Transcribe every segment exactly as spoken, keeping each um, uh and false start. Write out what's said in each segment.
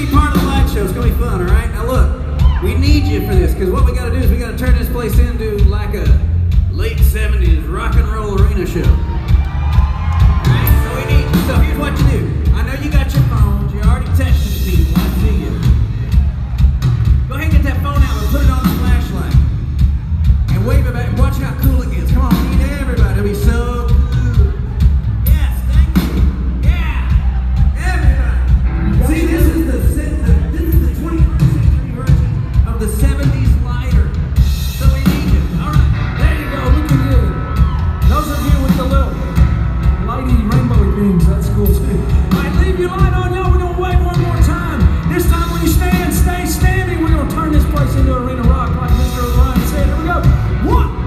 be part of the light show. It's gonna be fun, all right? Now look, we need you for this, because what we gotta do is we gotta turn this place into like a late seventies rock and roll arena show. All right, so we need you. So here's what you do. I know you got your phones. You're already texting people. I see you. Go ahead and get that phone out and put it on the flashlight. And wave it back. Watch how cool it gets. Come on, we need everybody. It'll be so cool. Yes, thank you. Yeah, everybody. See, this is the this is the twenty-first century version of the seventies lighter. So we need you. All right, there you go. Looking good. Those of you with the little lighty rainbow things, that's cool too. All right, leave your light on, y'all. We're gonna wave one more time. This time when you stand, stay standing. We're gonna turn this place into arena rock like Mister O'Brien said. Here we go. One.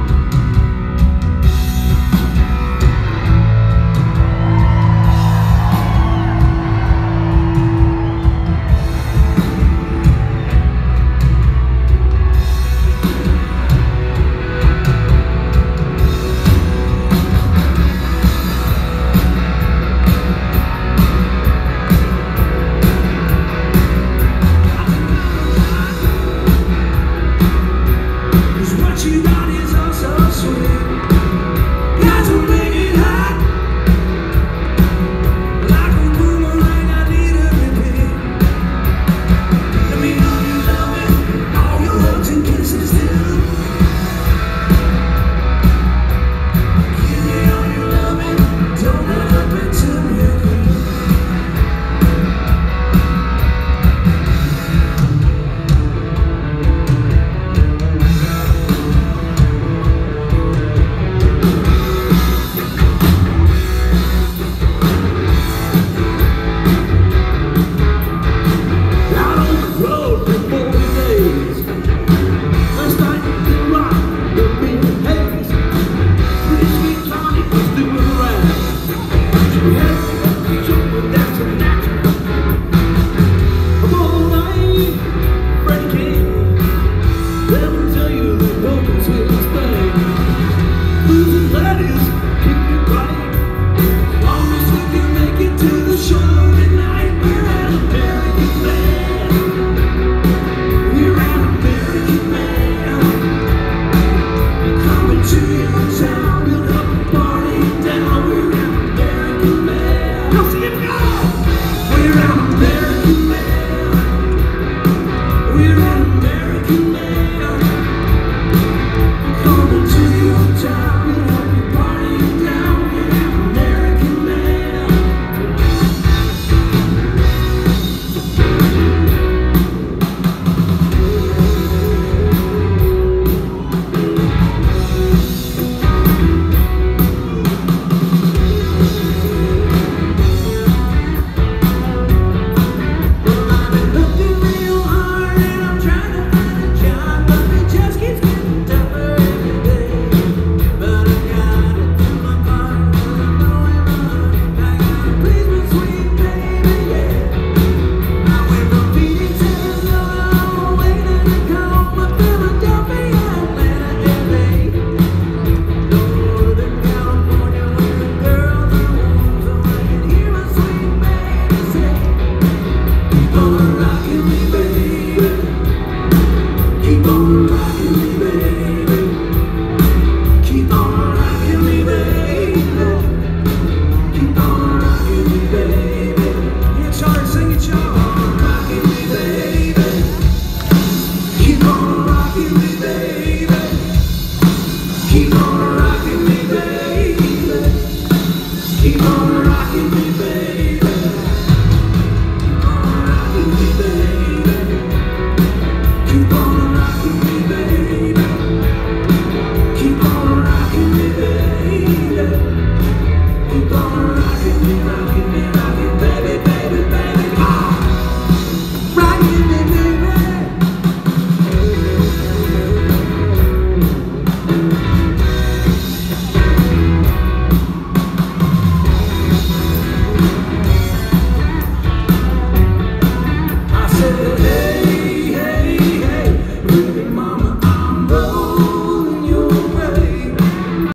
Keep on rocking me, baby.